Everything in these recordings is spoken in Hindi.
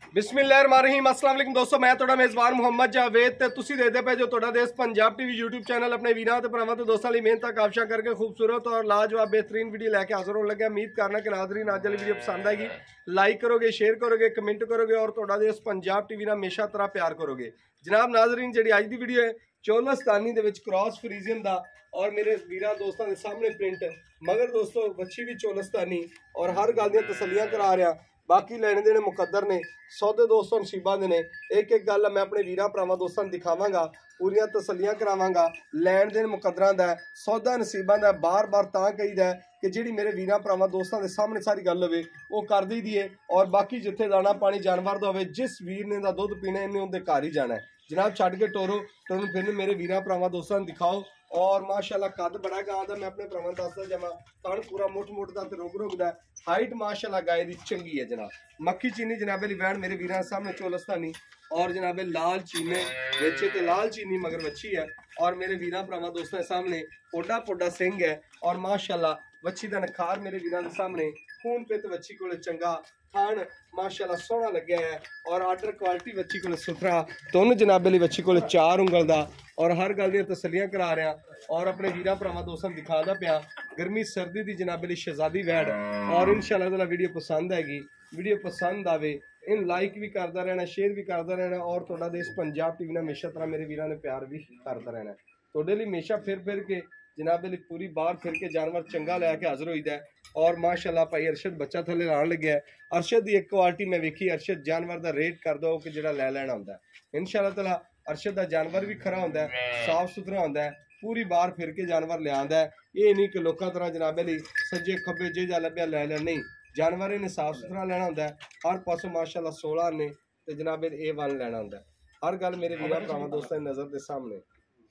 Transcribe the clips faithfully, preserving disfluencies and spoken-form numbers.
बिस्मिल्लाहिर्रहमानिर्रहीम अस्सलाम वालेकुम दोस्तों, मैं ਤੁਹਾਡਾ ਮੇਜ਼ਬਾਨ ਮੁਹੰਮਦ ਜਾਵੇਦ ਤੇ ਤੁਸੀਂ ਦੇਖਦੇ ਪਏ ਜੋ ਤੁਹਾਡਾ ਦੇਸ਼ ਪੰਜਾਬ ਟੀਵੀ YouTube ਚੈਨਲ ਆਪਣੇ ਵੀਰਾਂ ਤੇ ਭਰਾਵਾਂ ਤੇ ਦੋਸਤਾਂ ਲਈ ਮਿਹਨਤਾਂ ਕਾਬਸ਼ਾਂ ਕਰਕੇ ਖੂਬਸੂਰਤ ਔਰ ਲਾਜਵਾਬ बेहतरीन वीडियो लेके हाजिर होने लगे। उम्मीद करना कि नाज़रीन आज वाली वीडियो पसंद आएगी, लाइक करोगे, शेयर करोगे, कमेंट करोगे और ਤੁਹਾਡਾ ਦੇਸ਼ ਪੰਜਾਬ ਟੀਵੀ ਨਾਲ ਹਮੇਸ਼ਾ ਤਰ੍ਹਾਂ ਪਿਆਰ ਕਰੋਗੇ। जनाब नाज़रीन ਜਿਹੜੀ ਅੱਜ ਦੀ ਵੀਡੀਓ ਹੈ ਚੋਲਸਤਾਨੀ ਦੇ ਵਿੱਚ ਕ੍ਰਾਸ ਫਰੀਜ਼ੀਅਨ ਦਾ और मेरे ਵੀਰਾਂ ਦੋਸਤਾਂ ਦੇ ਸਾਹਮਣੇ ਪ੍ਰਿੰਟ मगर दोस्तों बच्ची भी चोलस्तानी और हर गल दी तसलियां करा रहा। बाकी लैने देने मुकद्दर ने, सौदे दोस्तों नसीबा दे ने। एक एक गल मैं अपने वीरां भरावां दोस्तां नूं दिखावांगा, पूरियां तसलियां करावांगा। लैन देन मुकद्दरां दा, सौदा नसीबां दा बार बार तां कहीदा कि जिहड़ी मेरे वीरां भरावां दोस्तां दे सामने सारी गल होवे वो कर दी दी है। और बाकी जिथे दाना पानी जानवर दा होवे, जिस वीर ने दा दुध पीना इन्हें उहदे घर ही जाना है। जनाब छड्ड के टोरो तुहानूं फिर मेरे वीरां भरावां दोस्तां नूं दिखाओ। और माशाल्लाह कद बड़ा गां दा, मैं अपने भरावां दसदा जावां, तन पूरा मुठ मुठ दा ते रुग रुग दा। हाइट माशाल्लाह गाय दी चंगी है जनाब। मक्खी चीनी जनाबे ली वैन मेरे वीरां सामने चोलस्तानी और जनाबे लाल चीने वेचे ते लाल चीनी मगर वच्छी है। और मेरे वीरां भरावां दोस्तां सामने पोडा पोडा सिंह है और माशाल्लाह वच्छी दा नखार मेरे वीरां दे सामने खून पित वच्छी कोले चंगा, थान माशाल्लाह सोहना लग्या है और आर्डर क्वालिटी वच्छी कोले सुथरा। दोनों जनाबे ली वच्छी कोले चार उंगल दा और हर गल दी तसलियां करा रहा और अपने वीरां भरावां दोस्तां दिखादा पिया। गर्मी सर्दी दी जनाबे ली शहजादी वैड और इंशाअल्लाह ताला वीडियो पसंद आएगी। वीडियो पसंद आवे इन लाइक भी करता रहना, शेयर भी करता रहना और तुहाडा देश पंजाब टीवी ने हमेशा तरह मेरे वीरां ने प्यार भी करता रहना। तुहाडे लई हमेशा फिर फिर के जनाबे लई पूरी बार फिर के जानवर चंगा लैके हाजिर होईदा है। और माशाल्लाह भाई अरशद बच्चा थले लाण लग्या है। अरशद की एक क्वालिटी मैं वेखी, अरशद जानवर का रेट कर दो कि जिहड़ा लै लैना हुंदा है। इंशाअल्लाह ताला अरशद का जानवर भी खरा हुंदा है, साफ सुथरा हुंदा है, पूरी बार फिर के जानवर लियांदा है। ये नहीं कि लोकां तरह जनाबे लई सज्जे खब्बे जे जा लभ्या लै लै, नहीं, जानवर इन्हें साफ सुथरा लेना हुंदा है। हर पासों माशाल्लाह सोलह ने ते जनाबे ए वन लेना हुंदा है। हर गल मेरे वीरां भरावां दोस्तां दी नज़र दे सामने।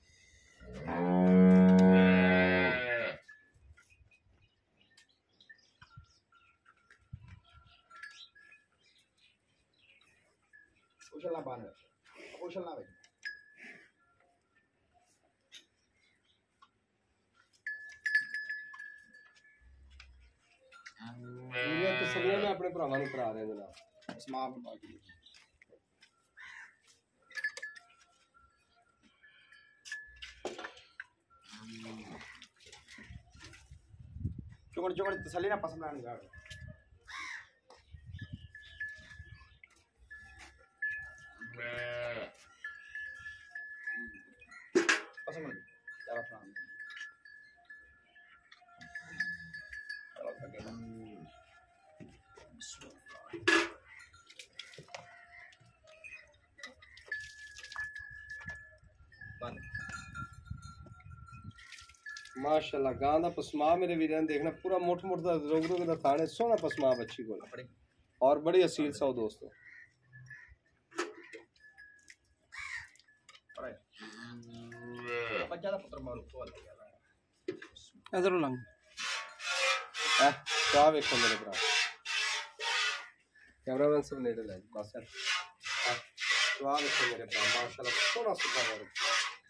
उछलना बंद, उछलना भाई। ये तसलियां मैं अपने भरावां नूं करा रहा जनाब। समाप बाकी चुगड़ चुगड़ तसली ना पसंद आने गाड़ पसंद चलो फ्रांस माशाल्लाह गां दा पसमा मेरे वीरां देखना पूरा मुठ मुठ दा रोग रोग दा थाने सोहना पसमा बच्ची कोल और बड़ी असील सौ दोस्तों। बच्चा दा पुत्र मारू खोल इधर लंग है क्या वेखो मेरे भरा कैमरामैन सब नेड़े ले बस है क्या वेखो मेरे भरा माशाल्लाह सोहना सुथरा है।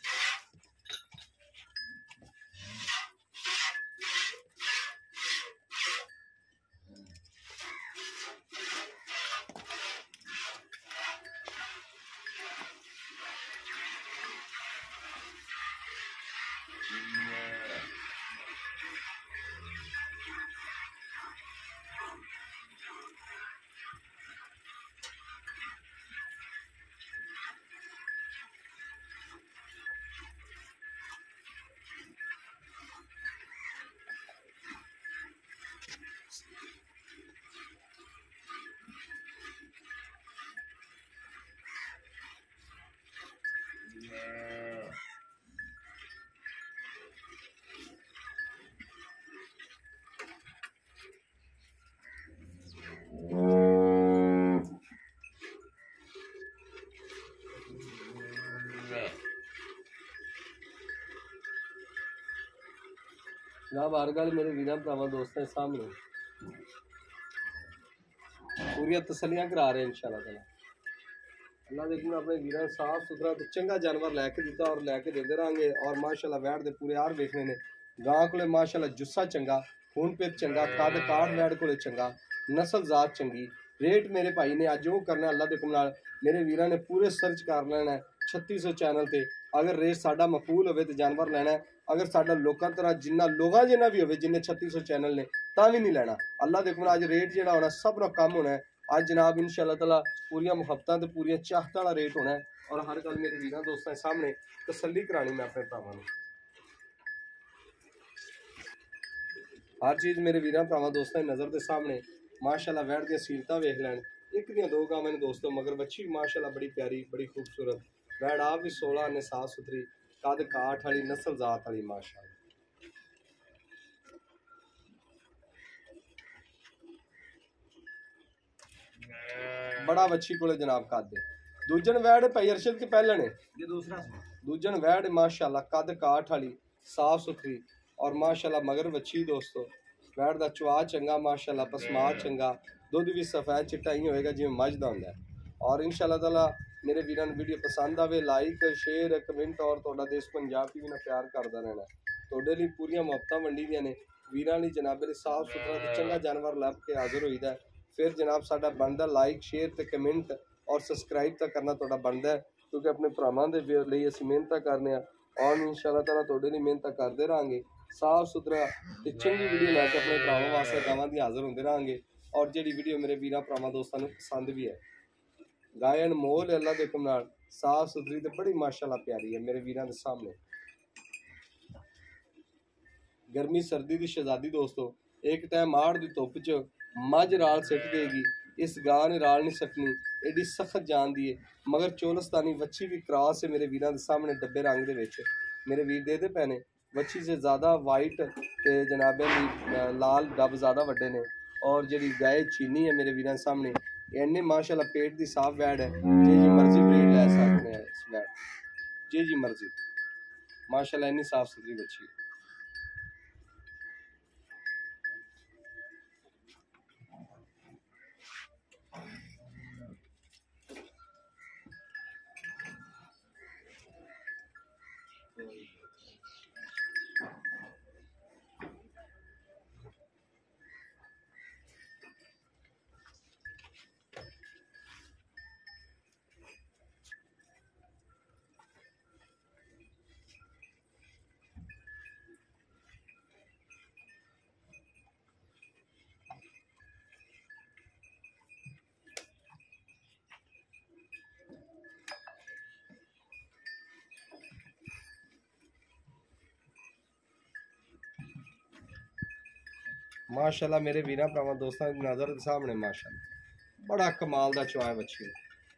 जनाब हर गल मेरे वीरां भरावां दोस्तां सामने पूरी तसलियां करा रहे इंशाअल्लाह ताला। अल्लाह देखो अपने वीरां साफ सुथरा तो चंगा जानवर लैके दिता और लैके देते रहेंगे। और माशाल्लाह वैट दे पूरे यार देखने ने गां कोले माशाल्लाह जुस्सा चंगा, खून पेट चंगा, कद काठ वैट कोले चंगा, नस्ल जात चंगी, रेट मेरे भाई ने अज वो करना अल्लाह के हुक्म नाल मेरे वीरां ने पूरे सर्च कर लेना छत्ती सौ चैनल ते अगर रेट साडा मकबूल होवे तो जानवर लेना है अगर साडा लोकां तरह जिन्ना लोगां जिन्ना भी होवे जिन्ने छत्ती सौ चैनल ने तां भी नहीं लेना अल्लाह दे हुक्म नाल अज रेट जेहड़ा होना सब नाल कम होना है अज जनाब इंशाअल्लाह ताला पूरियां मुहब्बतां ते पूरियां चाहतां वाला रेट होना है और हर गल मेरे वीरां दोस्तां सामने तसल्ली करानी मैं अपने भरावां नूं हर चीज़ मेरे वीरां भरावां दोस्तां दी नज़र के सामने माशाअल्लाह वैड़ दी सीलतां वेख लैन एक दियां दो गावां ने दोस्तों मगर बच्ची भी माशाअल्लाह बड़ी प्यारी बड़ी खूबसूरत वैड़ आप भी सोलह ने साफ सुथरी कद काठ वाली नस्ल जात वाली माशाअल्लाह बड़ा बच्ची को जनाब कद दूजन वैड़ भाई अरशद के पहले ने ये दूसरा दूजन वैड़ माशाअल्लाह कद काठ वाली साफ सुथरी और माशाअल्लाह मगर बच्ची दोस्तों वैड़ का चुआ चंगा माशाअल्लाह पसमाद चंगा दुध भी सफेद चिट्टा ही होएगा जिवें मझ दा हुंदा है और इंशाअल्लाह ताला मेरे वीरां नूं वीडियो पसंद आवे लाइक शेयर कमेंट और तुहाडा देश पंजाब टीवी नाल प्यार करदा रहना तुहाडे लई पूरियां मुहब्बतां वंडी दियां ने वीरां लई जनाबे लई साफ सुथरा ते चंगा जानवर लभ के हाज़र होईदा फिर जनाब साडा बनदा लाइक शेयर ते कमेंट और सबसक्राइब तो करना तुहाडा बनदा क्योंकि अपने भरावां दे लई असीं मेहनत करने और इंशाअल्लाह ताला तुहाडे लई मेहनत करदे रहांगे साफ सुथरा ते चंगी वीडियो लैके अपने भरावां वास्ते गावां दी हाज़र होंदे रहांगे और जिहड़ी वीडियो मेरे वीरां भरावां दोस्तां नूं पसंद भी है गाय अनमोल अल्लाह के हुक्म नाल साफ सुथरी ते बड़ी माशाअल्लाह प्यारी है मेरे वीरां दे सामने गर्मी सर्दी की शहजादी दोस्तों एक टाइम आड़ की धुप च मझ राल सिट देगी इस गां ने राल नहीं सटनी एडी सख्त जान दी है मगर चोलस्तानी वच्छी भी क्रॉस है मेरे वीरां दे सामने डब्बे रंग दे विच मेरे वीर दे दे पैने वच्छी से ज़्यादा वाइट ते जनाबे लाल डब ज़्यादा वड्डे ने और जी गाय चीनी है मेरे वीरां सामने इन्ने माशाअल्लाह पेट की साफ वैड़ है जे जी मर्जी ब्रीड लै सकते हैं इस वैड़ जे जी मर्जी माशाअल्लाह इन्नी साफ सुथरी बच्ची माशाअल्लाह मेरे वीरां भरावां दोस्तां दी नज़र दे सामने माशाअल्लाह बड़ा कमाल दा चुआ है बच्ची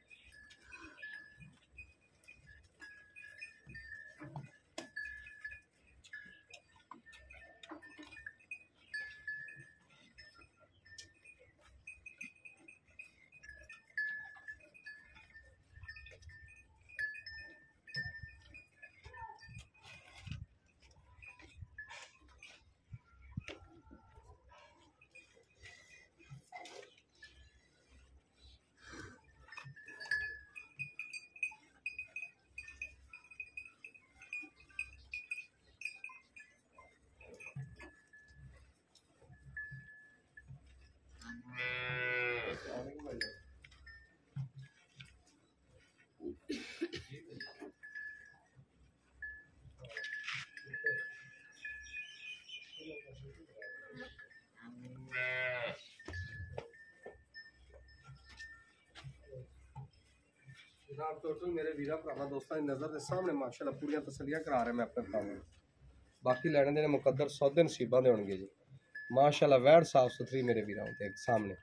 जनाब टोटल मेरे वीरा भरावां दोस्तां दी नज़र के सामने माशाअल्लाह पूरी तसलियां करा रहे मैं अपने भरावां बाकी लैने देने मुकद्दर सौदे नसीबां दे होणगे जी माशाअल्लाह वैड़ साफ सुथरी मेरे वीरां दे सामने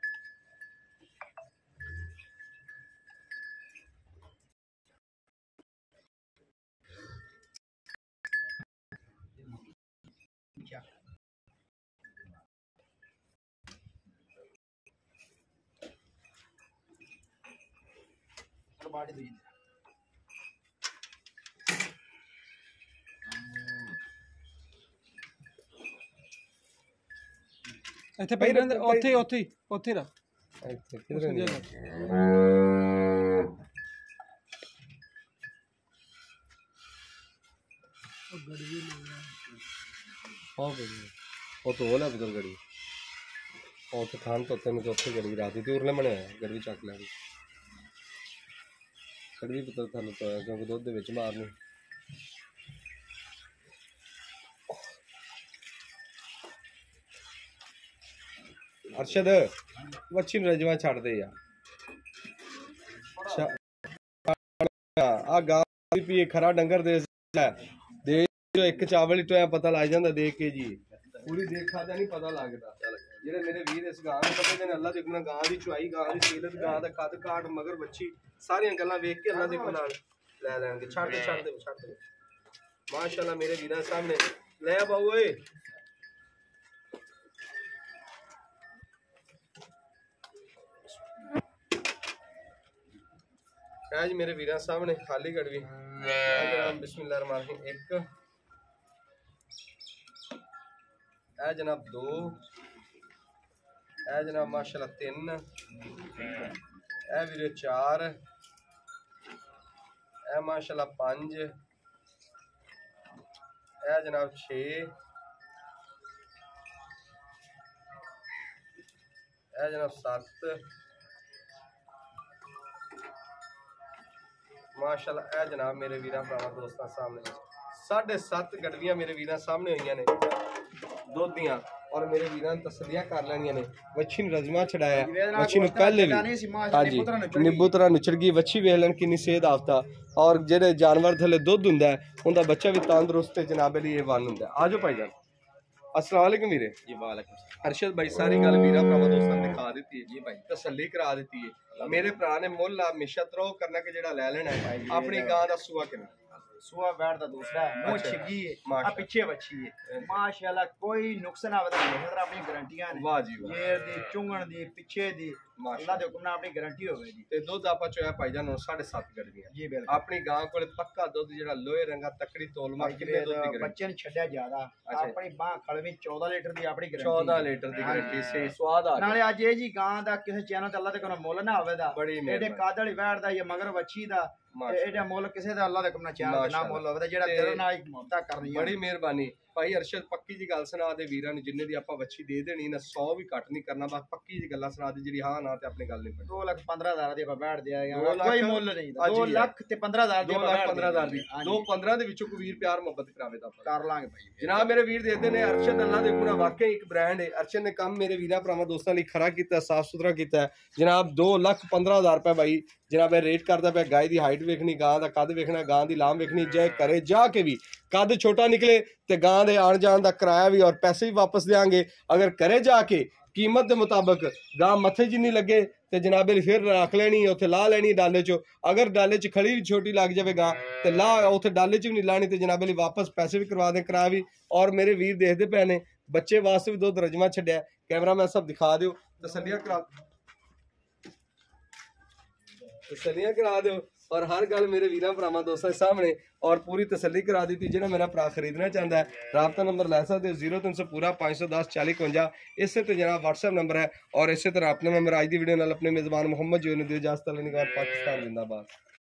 बाड़ी दे ਇੱਥੇ ਪਈ ਰਹਿੰਦੇ ਉੱਥੇ ਉੱਥੇ ਉੱਥੇ ਰੱਖ ਇੱਥੇ ਕਿਧਰ ਨਹੀਂ ਉਹ ਗੜਵੀ ਲੈ ਹਾਂ ਬਈ ਉਹ ਤੋਂ ਹੋਲਾ ਬਦਲ ਗੜੀ ਉੱਥੇ ਖਾਣ ਤੋਂ ਤੈਨੂੰ ਤਾਂ ਉੱਥੇ ਗੜੀ ਰਾਤੀ ਤੇ ਉਰਲੇ ਬਣੇ ਹੋਇਆ ਗੜੀ ਚੱਕ ਲੈਣੀ ਗੜੀ ਪਤਾ ਤੁਹਾਨੂੰ ਤਾਂ ਹੋਇਆ ਕਿਉਂਕਿ ਦੁੱਧ ਦੇ ਵਿੱਚ ਮਾਰਨੀ ਅਰਸ਼ਦ ਵੱਛੀ ਨੂੰ ਰਜਵਾ ਛੱਡ ਦੇ ਯਾਰ ਆ ਗਾਂ ਦੀ ਪੀ ਖਰਾ ਡੰਗਰ ਦੇ ਦੇ ਜੋ ਇੱਕ ਚਾਵਲ ਹੀ ਟੋਇਆ ਪਤਾ ਲੱਗ ਜਾਂਦਾ ਦੇਖ ਕੇ ਜੀ ਪੂਰੀ ਦੇਖ ਖਾਦਾ ਨਹੀਂ ਪਤਾ ਲੱਗਦਾ ਜਿਹੜੇ ਮੇਰੇ ਵੀਰ ਇਸ ਗਾਂ ਨੂੰ ਪਤਾ ਨੇ ਅੱਲਾ ਦੇ ਗੁਣਾ ਗਾਂ ਦੀ ਚੁਆਈ ਗਾਂ ਦੀ ਸੀਲਤ ਗਾਂ ਦਾ ਕੱਦ ਕਾਟ ਮਗਰ ਬੱਚੀ ਸਾਰੀਆਂ ਗੱਲਾਂ ਵੇਖ ਕੇ ਅੱਲਾ ਦੇ ਗੁਣਾ ਨਾਲ ਲੈ ਲੈਣਗੇ ਛੱਡ ਦੇ ਛੱਡ ਦੇ ਛੱਡ ਦੇ ਮਾਸ਼ਾਅੱਲਾ ਮੇਰੇ ਵੀਰਾਂ ਸਾਹਮਣੇ ਲੈ ਬਾਊ ਓਏ आज मेरे वीर सामने खाली कड़वी बिस्मिल्लाह रहमान रहीम एक ए जनाब दो ए जनाब माशाल्लाह तीन ए वीरे चार ए माशाल्लाह पांच ए जनाब छे ए जनाब सत्त माशाल्लाह ए जनाब मेरे वीरां भरावां दोस्तां सामने साढ़े सत्त गड़वियां मेरे वीरां सामने हुई ने दोधियां और मेरे वीरां तसलियां कर लैनियां ने वच्छी नूं रजमा छड़ाया वच्छी नूं पहले भी हां जी निब्बू तरह नुचड़ गई वच्छी वेख लैन किन्नी सेहत आफता और जेड़े जानवर थले दुध हुंदा है उनदा बच्चा भी तंदुरुस्त ते जनाब अली ए वन हुंदा आ जाओ भाईजान अस्सलाम वालेकुम वीरे जी वालेकुम अरशद भाई सारी गल वीरा भरावां दोस्तां ने दिखा दी है जी भाई तसल्ली करा दी है मेरे भरा ने मुल हमेशा त्रो करना के जेड़ा ले लेना है अपनी गां दा सुआ किन्ना सुआ बैठ दा दूसरा है मुंह छिगी है आ पीछे बच्ची है माशाल्लाह कोई नुक्स ना वदा नहीं अपनी गारंटियां ने वाह जी वाह जेर दी चुंगण दी पीछे दी अल्लाह दे हुक्म नाल अपनी गारंटी होवे जी ते दुध आपा चोया भाईजान साढ़े सात गड़वियां जी बिल्कुल अपनी गां कोले पक्का दुध जेड़ा लोहे रंगा तकड़ी तोलमा कितने दुध दी बच्चे ने छड्या ज्यादा अपनी बां खड़वी चौदह लीटर दी अपनी गारंटी चौदह लीटर दी गारंटी से स्वाद आ नाले आज ए जी गां दा किसे चैनल ते अल्लाह दे कोई मुल ना होवे दा एडे कादड़ वैड़ दा या मगर वच्छी दा एडा मुल किसे दा अल्लाह दे हुक्म नाल चैनल ना मुल होवे दा जेड़ा तेरे नाल एक मोहब्बत करनी है बड़ी मेहरबानी भाई अरशद पक्की जी गल सुना दे वीरां नु जिन्ने दी आपा वच्छी दे देनी ना सौ भी कट नहीं करना बस पक्की जी गल्लां सुना दे जेड़ी हां ना ते अपनी गल नहीं पड़ी दो लाख पंद्रह हज़ार दी आपा बैठ दिया कोई मुल नहीं दो लाख ते पंद्रह हज़ार दी दो लाख पंद्रह हज़ार दी दो पंद्रह दे विचों कोई वीर प्यार मोहब्बत करावे दा कर लांगे भाई जनाब मेरे वीर देते ने अरशद अल्लाह दे पूरा वाकई एक ब्रांड है अरशद ने काम मेरे वीरा भरावां दोस्तां लई खरा कीता साफ सुथरा कीता जनाब दो लाख पंद्रह हज़ार रुपए भाई जनाब रेट करता पे गाय दी हाइट वेखनी गां दा कद वेखना गां दी लाम वेखनी जे करे जाके भी कद छोटा निकले ते गां दे आण जाण दा किराया भी और पैसे भी वापस देंगे अगर करे जाके कीमत के मुताबिक गां मथे जिन्नी लगे ते जनाबे फिर रख लेनी उत्थे ला लेनी डाले चो अगर डाले च खड़ी भी छोटी लग जाए गां ते ला उत्थे डाले च भी नहीं लानी ते जनाबे वापस पैसे भी करवा दें किराया भी और मेरे वीर देखते पे ने बच्चे वास्ते भी दुध रजमा छड्या कैमरा मैन सब दिखा दियो तसल्लियां करा तसल्लियां करा दो और हर गल मेरे वीरां भरावां दोस्तां सामने और पूरी तसल्ली करा दी थी जिन्हें मेरा भरा खरीदना चाहता है राबता नंबर लै सकते हो जीरो तीन सौ पूरा पाँच सौ दस चाली इकवंजा इस ते जनाब व्हाट्सएप नंबर है और इस तरह अपने नंबर आज की वीडियो नाल अपने मेजबान मुहम्मद जो ने दियो इजाजत पाकिस्तान जिंदाबाद।